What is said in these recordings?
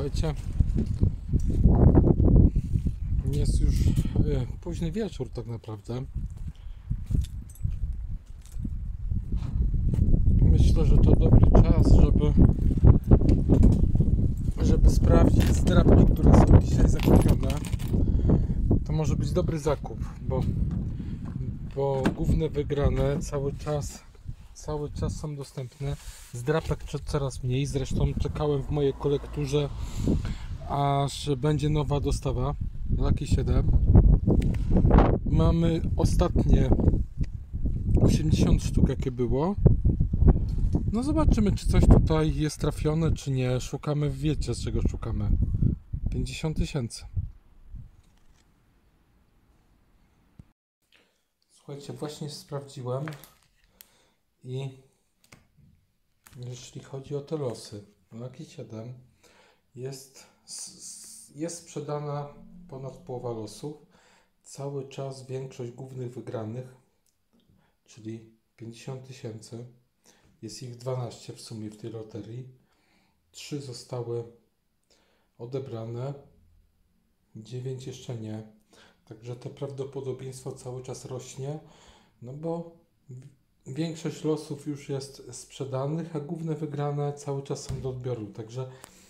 Słuchajcie, jest już późny wieczór tak naprawdę. Myślę, że to dobry czas, żeby sprawdzić zdrapki, które są dzisiaj zakupione. To może być dobry zakup, bo główne wygrane cały czas są dostępne. Zdrapek coraz mniej, zresztą czekałem w mojej kolekturze, aż będzie nowa dostawa Lucky 7. Mamy ostatnie 80 sztuk, jakie było. No zobaczymy, czy coś tutaj jest trafione, czy nie. Szukamy, wiecie, z czego szukamy. 50 000. Słuchajcie, właśnie sprawdziłem i jeśli chodzi o te losy, Lucky 7 jest sprzedana ponad połowa losów. Cały czas większość głównych wygranych, czyli 50 000, jest ich 12 w sumie w tej loterii. 3 zostały odebrane, 9 jeszcze nie. Także to prawdopodobieństwo cały czas rośnie, no bo większość losów już jest sprzedanych, a główne wygrane cały czas są do odbioru. Także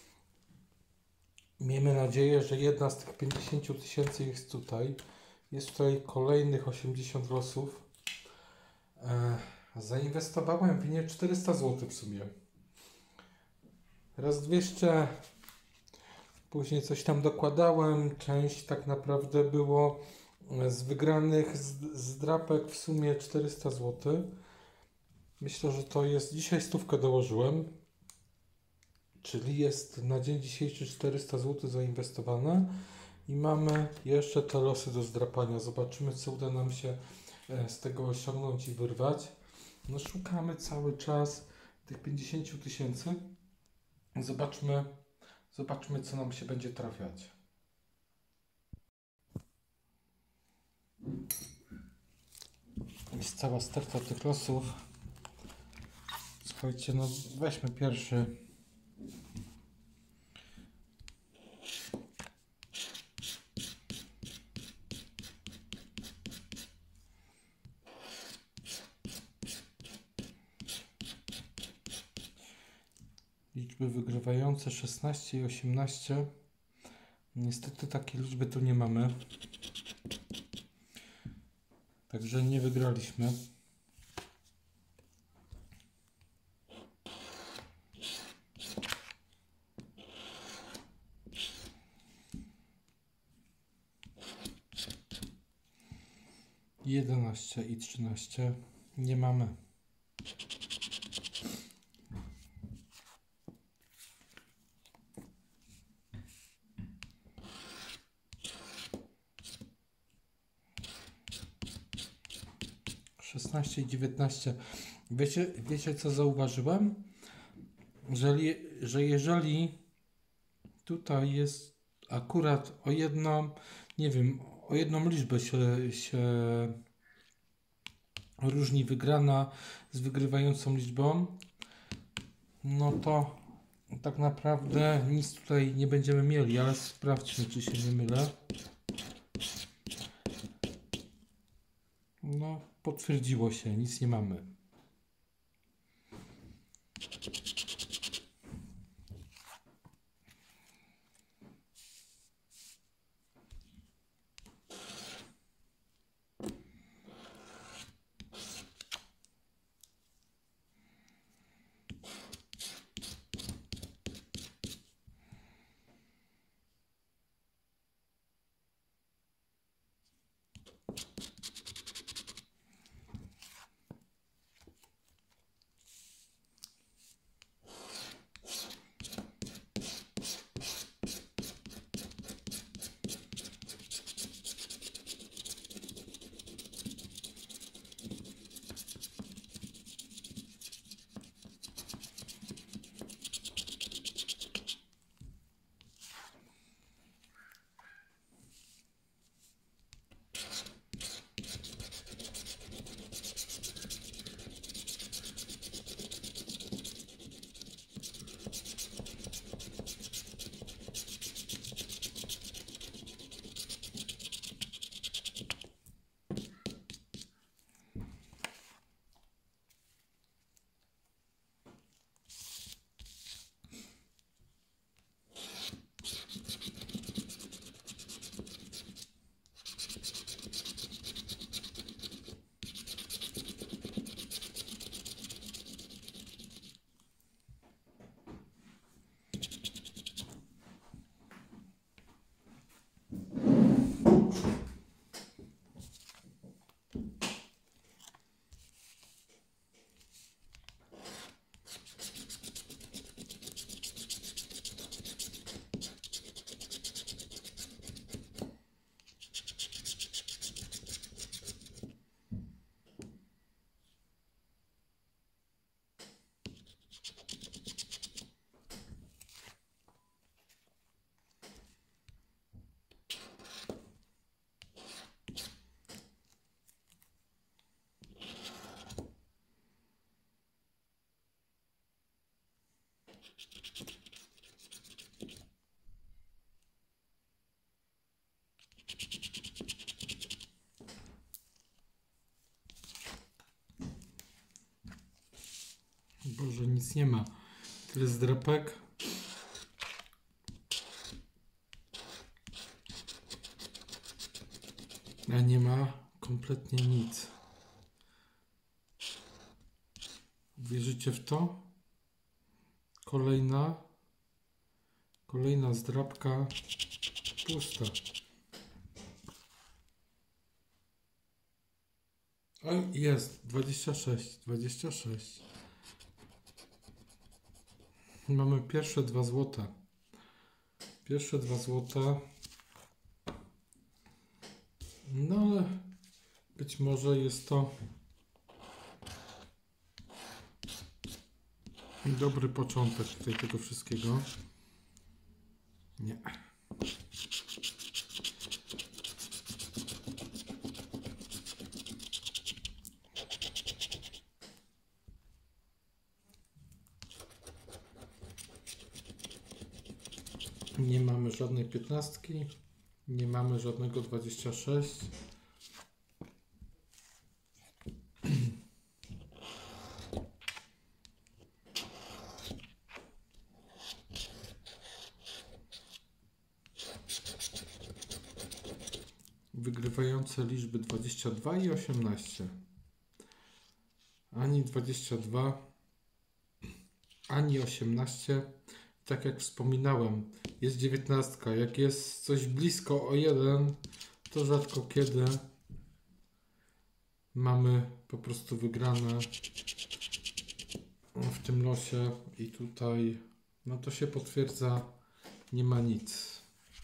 miejmy nadzieję, że jedna z tych 50 000 jest tutaj. Jest tutaj kolejnych 80 losów. Zainwestowałem w nie 400 zł w sumie. Raz 200, później coś tam dokładałem. Część tak naprawdę było z wygranych zdrapek w sumie 400 zł. Myślę, że to jest, dzisiaj 100 dołożyłem, czyli jest na dzień dzisiejszy 400 zł zainwestowane i mamy jeszcze te losy do zdrapania. Zobaczymy, co uda nam się z tego osiągnąć i wyrwać. No szukamy cały czas tych 50 000. Zobaczmy, co nam się będzie trafiać. Jest cała sterta tych losów. Słuchajcie, no weźmy pierwszy. Liczby wygrywające 16 i 18. Niestety takiej liczby tu nie mamy. Także nie wygraliśmy. I 11 i 13 nie mamy. I 19. Wiecie co zauważyłem? Że jeżeli tutaj jest akurat o jedną, nie wiem, o jedną liczbę się różni wygrana z wygrywającą liczbą, no to tak naprawdę nic tutaj nie będziemy mieli, ale sprawdźmy, czy się nie mylę. No, potwierdziło się, nic nie mamy. Boże, nic nie ma. Tyle zdrapek. A nie ma kompletnie nic. Wierzycie w to? Kolejna zdrapka pusta. O, jest 26. Mamy pierwsze 2 złote. Pierwsze 2 złote. No ale być może jest to dobry początek tutaj tego wszystkiego. Nie. Nie mamy żadnej 15. Nie mamy żadnego 26. Wygrywające liczby 22 i 18. Ani 22, ani 18. Tak jak wspominałem, jest 19. Jak jest coś blisko o 1, to rzadko kiedy mamy po prostu wygrane w tym losie i tutaj no to się potwierdza, nie ma nic.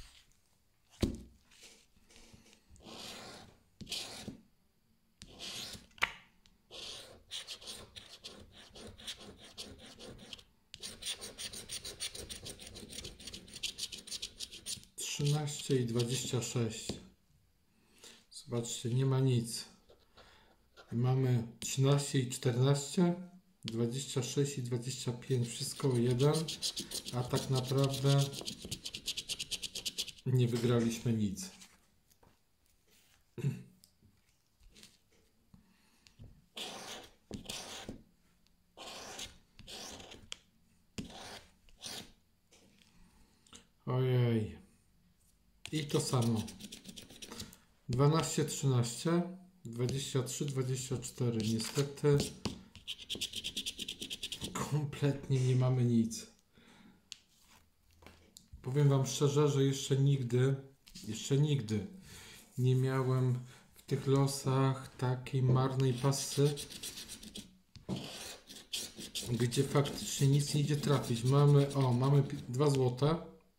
I 26. Zobaczcie, nie ma nic. Mamy 13 i 14, 26 i 25, wszystko o 1, a tak naprawdę nie wygraliśmy nic. Ojej. I to samo. 12, 13, 23, 24. Niestety kompletnie nie mamy nic. Powiem Wam szczerze, że jeszcze nigdy nie miałem w tych losach takiej marnej pasy, gdzie faktycznie nic nie idzie trafić. Mamy 2 złote.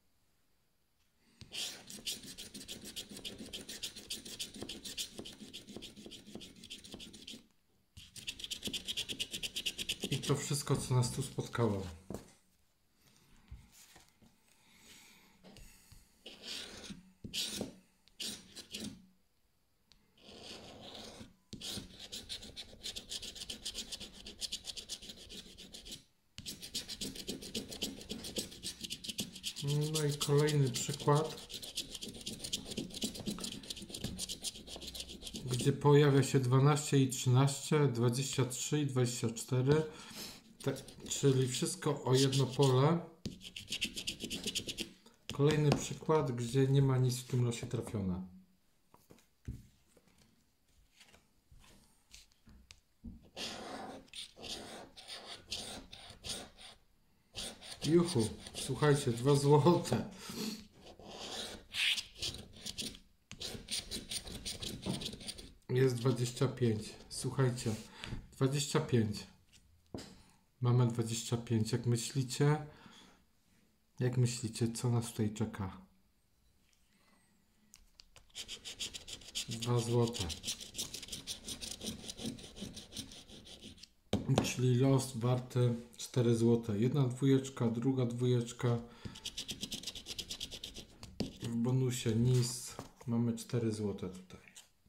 I to wszystko, co nas tu spotkało. No i kolejny przykład, gdzie pojawia się 12 i 13, 23 i 24, czyli wszystko o jedno pole. Kolejny przykład, gdzie nie ma nic w tym losie trafione. Juhu, słuchajcie, 2 złote. Jest 25. Słuchajcie, 25. Mamy 25. Jak myślicie? Jak myślicie, co nas tutaj czeka? 2 złote. Czyli los warty 4 złote. Jedna dwójeczka, druga dwójeczka. W bonusie nic. Mamy 4 złote tutaj.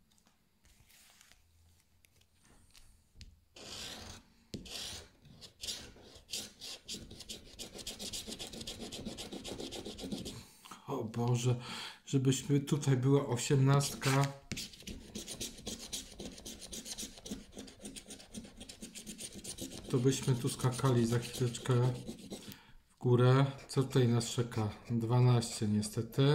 O Boże, żebyśmy tutaj była 18. to byśmy tu skakali za chwileczkę w górę. Co tutaj nas czeka? 12 niestety.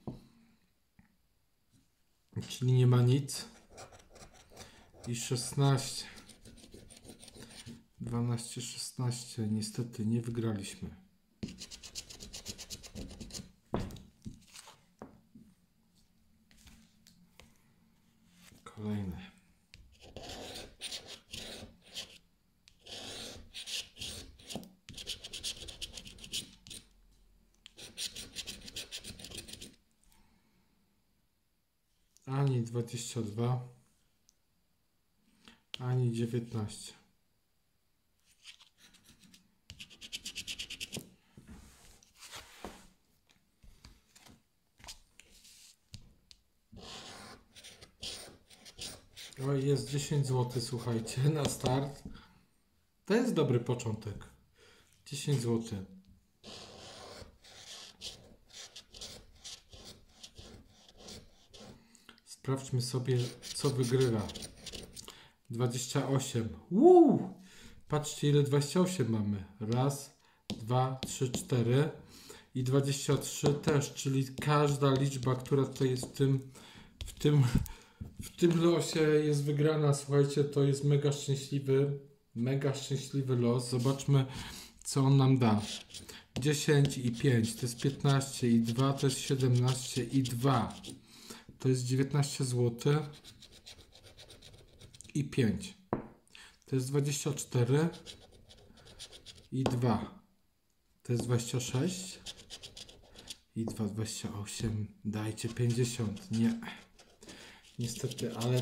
Czyli nie ma nic. I 16. 12, 16. Niestety nie wygraliśmy. Kolejne. Ani 22, ani 19. O, jest 10 zł, słuchajcie, na start. To jest dobry początek. 10 zł. Sprawdźmy sobie, co wygrywa. 28. Patrzcie, ile 28 mamy. Raz, 2, 3, 4 i 23 też, czyli każda liczba, która tutaj jest w tym losie jest wygrana. Słuchajcie, to jest mega szczęśliwy los. Zobaczmy, co on nam da. 10 i 5 to jest 15 i 2 to jest 17 i 2 to jest 19 zł i 5 to jest 24 i 2 to jest 26 i 2 28. Dajcie 50. Nie. Niestety, ale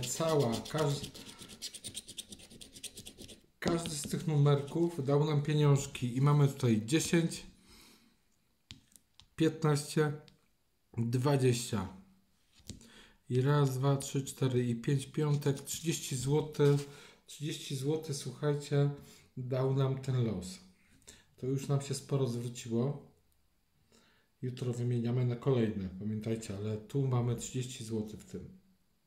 każdy z tych numerków dał nam pieniążki i mamy tutaj 10, 15, 20 i raz, 2, 3, 4 i 5 piątek, 30 zł. 30 zł, słuchajcie, dał nam ten los. To już nam się sporo zwróciło. Jutro wymieniamy na kolejne, pamiętajcie, ale tu mamy 30 zł w tym.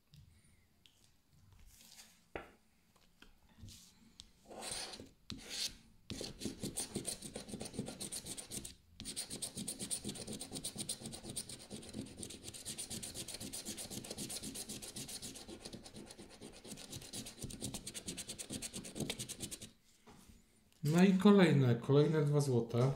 No i kolejne 2 złote.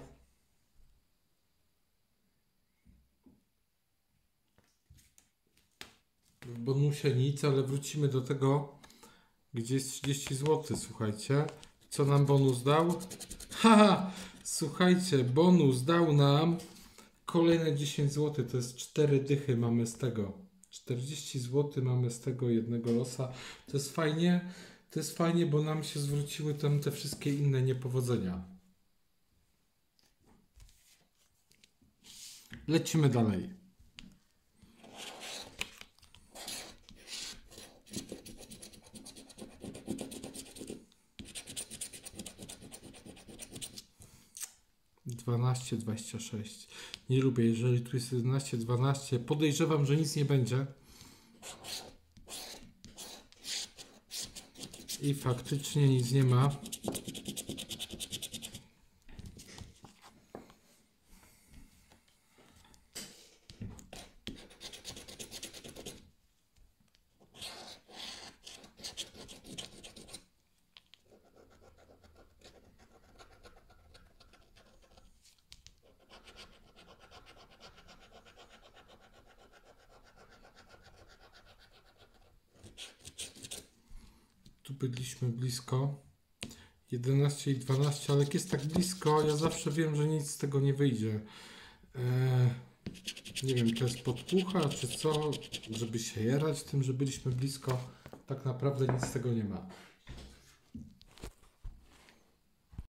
W bonusie nic, ale wrócimy do tego, gdzie jest 30 zł, słuchajcie. Co nam bonus dał? Haha! Słuchajcie, bonus dał nam kolejne 10 zł, to jest 4 dychy mamy z tego. 40 zł mamy z tego jednego losa. To jest fajnie, bo nam się zwróciły tam te wszystkie inne niepowodzenia. Lecimy dalej. Dwanaście, 26. Nie lubię, jeżeli tu jest 11, 12. Podejrzewam, że nic nie będzie. I faktycznie nic nie ma. Tu byliśmy blisko. 11 i 12, ale jak jest tak blisko, ja zawsze wiem, że nic z tego nie wyjdzie. Nie wiem, to jest podpucha, czy co, żeby się jarać tym, że byliśmy blisko. Tak naprawdę nic z tego nie ma.